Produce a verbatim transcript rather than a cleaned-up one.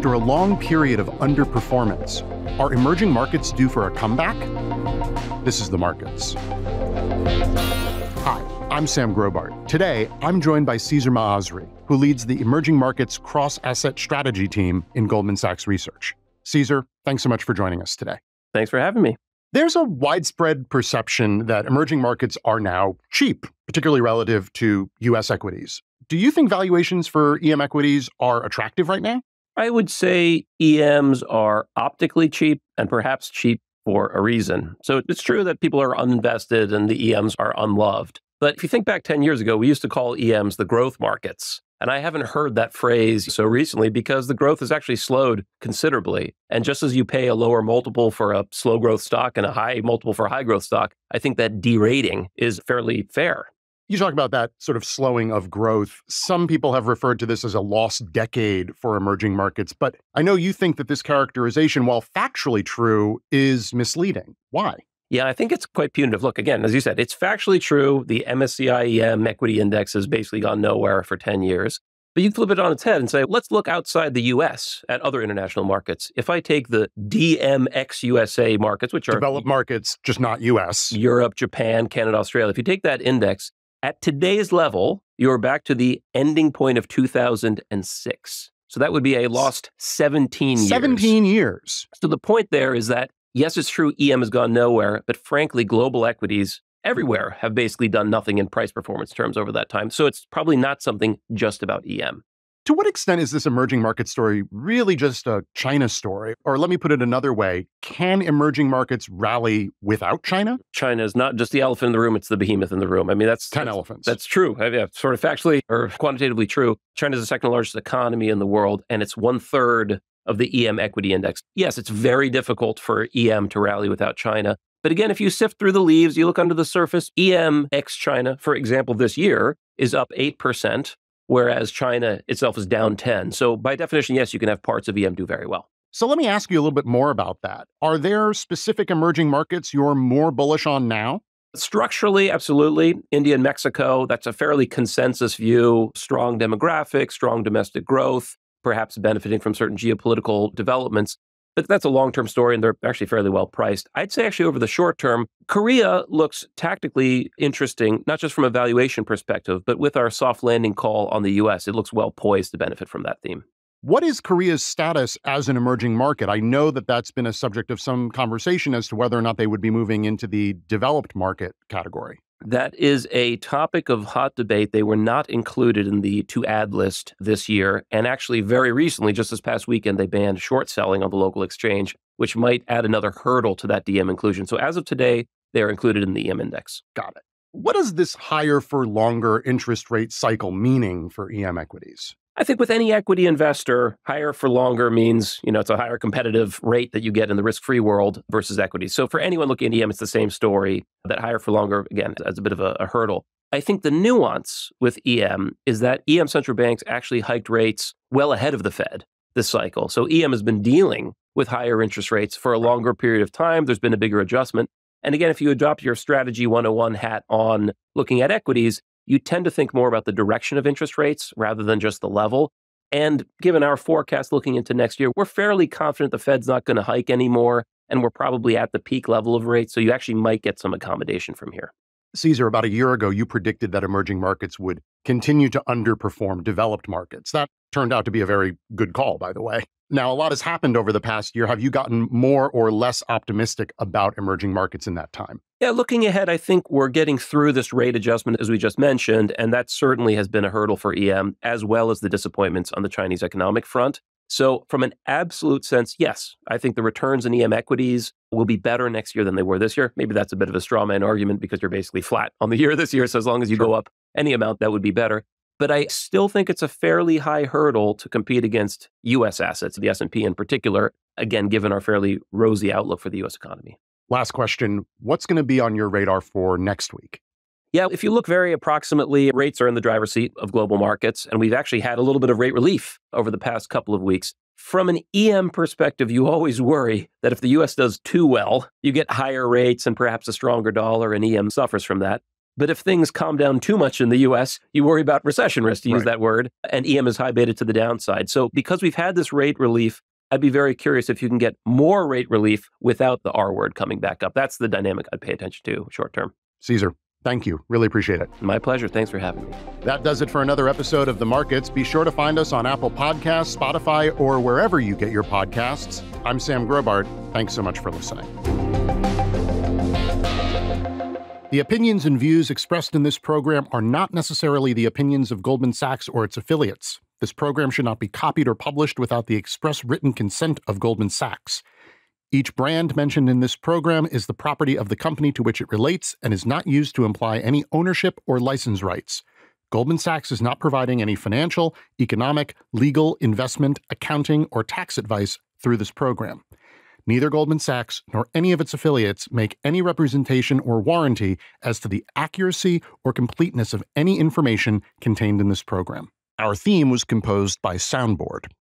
After a long period of underperformance, are emerging markets due for a comeback? This is The Markets. Hi, I'm Sam Grobart. Today, I'm joined by Cesar Maasry, who leads the Emerging Markets Cross-Asset Strategy team in Goldman Sachs Research. Cesar, thanks so much for joining us today. Thanks for having me. There's a widespread perception that emerging markets are now cheap, particularly relative to U S equities. Do you think valuations for E M equities are attractive right now? I would say E Ms are optically cheap and perhaps cheap for a reason. So it's true that people are uninvested and the E Ms are unloved. But if you think back ten years ago, we used to call E Ms the growth markets. And I haven't heard that phrase so recently because the growth has actually slowed considerably. And just as you pay a lower multiple for a slow growth stock and a high multiple for a high growth stock, I think that derating is fairly fair. You talk about that sort of slowing of growth. Some people have referred to this as a lost decade for emerging markets, but I know you think that this characterization, while factually true, is misleading. Why? Yeah, I think it's quite punitive. Look, again, as you said, it's factually true. The M S C I E M equity index has basically gone nowhere for ten years. But you flip it on its head and say, let's look outside the U S at other international markets. If I take the D M X U S A markets, which are developed markets, just not U S, Europe, Japan, Canada, Australia, if you take that index, at today's level, you're back to the ending point of two thousand six. So that would be a lost seventeen years. seventeen years. So the point there is that, yes, it's true, E M has gone nowhere, but frankly, global equities everywhere have basically done nothing in price performance terms over that time. So it's probably not something just about E M. To what extent is this emerging market story really just a China story? Or let me put it another way, can emerging markets rally without China? China is not just the elephant in the room, it's the behemoth in the room. I mean, that's... Ten that's, elephants. That's true. I mean, sort of factually or quantitatively true. China is the second largest economy in the world, and it's one third of the E M equity index. Yes, it's very difficult for E M to rally without China. But again, if you sift through the leaves, you look under the surface, E M ex-China, for example, this year is up eight percent. Whereas China itself is down ten. So by definition, yes, you can have parts of E M do very well. So let me ask you a little bit more about that. Are there specific emerging markets you're more bullish on now? Structurally, absolutely. India and Mexico, that's a fairly consensus view. Strong demographics, strong domestic growth, perhaps benefiting from certain geopolitical developments. But that's a long-term story, and they're actually fairly well priced. I'd say actually over the short term, Korea looks tactically interesting, not just from a valuation perspective, but with our soft landing call on the U S, it looks well poised to benefit from that theme. What is Korea's status as an emerging market? I know that that's been a subject of some conversation as to whether or not they would be moving into the developed market category. That is a topic of hot debate. They were not included in the to-add list this year. And actually, very recently, just this past weekend, they banned short selling on the local exchange, which might add another hurdle to that D M inclusion. So as of today, they are included in the E M index. Got it. What does this higher for longer interest rate cycle meaning for E M equities? I think with any equity investor, higher for longer means, you know, it's a higher competitive rate that you get in the risk-free world versus equities. So for anyone looking at E M, it's the same story. That higher for longer, again, as a bit of a, a hurdle. I think the nuance with E M is that E M central banks actually hiked rates well ahead of the Fed this cycle. So E M has been dealing with higher interest rates for a longer period of time. There's been a bigger adjustment. And again, if you adopt your strategy one oh one hat on looking at equities, you tend to think more about the direction of interest rates rather than just the level. And given our forecast looking into next year, we're fairly confident the Fed's not going to hike anymore, and we're probably at the peak level of rates, so you actually might get some accommodation from here. Cesar, about a year ago, you predicted that emerging markets would continue to underperform developed markets. That turned out to be a very good call, by the way. Now, a lot has happened over the past year. Have you gotten more or less optimistic about emerging markets in that time? Yeah, looking ahead, I think we're getting through this rate adjustment, as we just mentioned, and that certainly has been a hurdle for E M, as well as the disappointments on the Chinese economic front. So from an absolute sense, yes, I think the returns in E M equities will be better next year than they were this year. Maybe that's a bit of a straw man argument because you're basically flat on the year this year. So as long as you Sure. go up any amount, that would be better. But I still think it's a fairly high hurdle to compete against U S assets, the S and P in particular, again, given our fairly rosy outlook for the U S economy. Last question. What's going to be on your radar for next week? Yeah, if you look very approximately, rates are in the driver's seat of global markets, and we've actually had a little bit of rate relief over the past couple of weeks. From an E M perspective, you always worry that if the U S does too well, you get higher rates and perhaps a stronger dollar, and E M suffers from that. But if things calm down too much in the U S, you worry about recession risk, to use Right. that word, and E M is high beta to the downside. So because we've had this rate relief, I'd be very curious if you can get more rate relief without the R word coming back up. That's the dynamic I'd pay attention to short term. Caesar, thank you. Really appreciate it. My pleasure. Thanks for having me. That does it for another episode of The Markets. Be sure to find us on Apple Podcasts, Spotify, or wherever you get your podcasts. I'm Sam Grobart. Thanks so much for listening. The opinions and views expressed in this program are not necessarily the opinions of Goldman Sachs or its affiliates. This program should not be copied or published without the express written consent of Goldman Sachs. Each brand mentioned in this program is the property of the company to which it relates and is not used to imply any ownership or license rights. Goldman Sachs is not providing any financial, economic, legal, investment, accounting, or tax advice through this program. Neither Goldman Sachs nor any of its affiliates make any representation or warranty as to the accuracy or completeness of any information contained in this program. Our theme was composed by Soundboard.